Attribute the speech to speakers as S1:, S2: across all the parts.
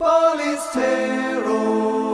S1: Polistero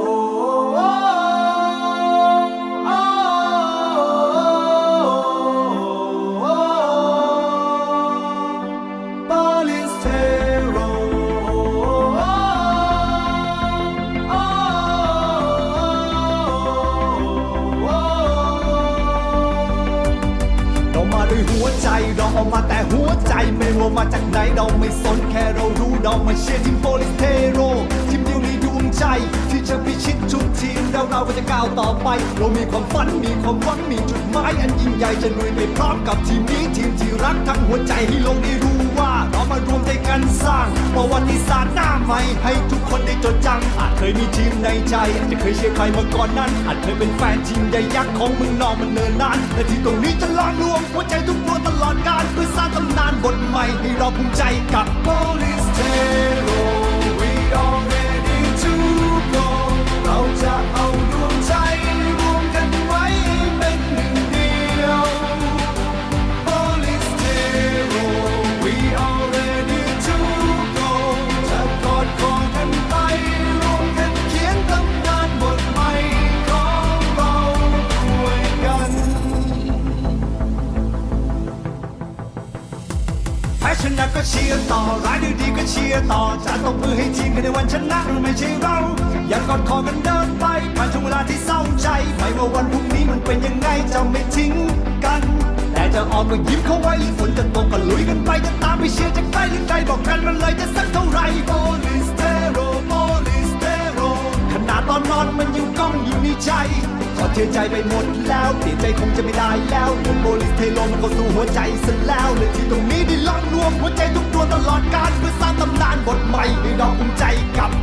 S1: เราออกมาแต่หัวใจไม่ว่ามาจากไหนเราไม่สนแค่เรารู้เรามาเชียร์ทีมโปลิสเทโรทีมเดียวในดวงใจที่จะพิชิตชุดทีมเราก็จะก้าวต่อไปเรามีความฝันมีความหวังมีจุดหมายอันยิ่งใหญ่จะลุยไปพร้อมกับทีมนี้ทีมที่รักทั้งหัวใจให้โลกได้รู้ว่าเรามารวมใจกันสร้างประวัติศาสตร์หน้าใหม่ให้ทุกคนได้จดจำอาจเคยมีทีมในใจอาจจะเคยเชียร์ใครมาก่อนนั้นอาจเคยเป็นแฟนทีมใหญ่ยักษ์ของเมืองนอกมันเนินนานแต่ที่ตรงนี้จะล้อมรวมหัวใจทุกดวงตลอดกาลเพื่อสร้างตำนานบทใหม่ให้เราภูมิใจกับ Polistero We are ready to go เราจะเอาดวงใจรวมกันไว้เป็นหนึ่งเดียว Polistero We are ready to go จะกอดคอกันไปรวมกันเขียนตำนานบทใหม่ของเราด้วยกันแพ้ชนะก็เชียร์ต่อร้ายดีก็เชียร์ต่อจะตบมือให้ทีมกันในวันชนะไม่ใช่เราอย่ากอดคอกันเดินไปผ่านช่วงเวลาที่เศร้าใจไม่ว่าวันพรุ่งนี้มันเป็นยังไงจะไม่ทิ้งกันแต่จะออกก็ยิ้มเข้าไว้ฝนจะตกก็ลุยกันไปจะตามไปเชียร์จะใกล้หรือไกลบอกกันมันเลยจะสักเท่าไร Polistero Polistero ขนาดตอนนอนมันยังก้องอยู่ในใจก็เทใจไปหมดแล้วเปลี่ยนใจคงจะไม่ได้แล้วเดินโปลิสเทโรมันเข้าสู่หัวใจซะแล้วเลยที่ตรงนี้ได้ล้อมรวมหัวใจทุกดวงตลอดกาลเพื่อสร้างตำนานบทใหม่ให้เราภูมิใจกับ